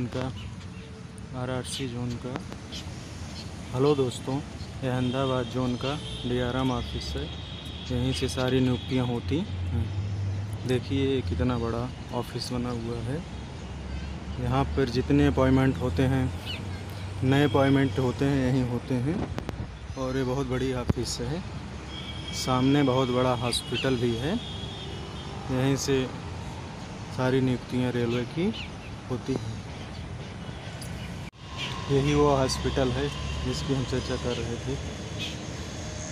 का, RRC zone का। Hello दोस्तों, यह अहमदाबाद जोन का डीआरएम ऑफिस है। यहीं से सारी नियुक्तियां होती हैं। देखिए कितना बड़ा ऑफिस बना हुआ है। यहाँ पर जितने अपॉइंटमेंट होते हैं, नए अपॉइंटमेंट होते हैं, यहीं होते हैं। और ये बहुत बड़ी ऑफिस है। सामने बहुत बड़ा हॉस्पिटल भी है। यहीं से सारी नियुक्तियां रेलवे की होती हैं। यही वो हॉस्पिटल है जिसकी हम चर्चा कर रहे थे।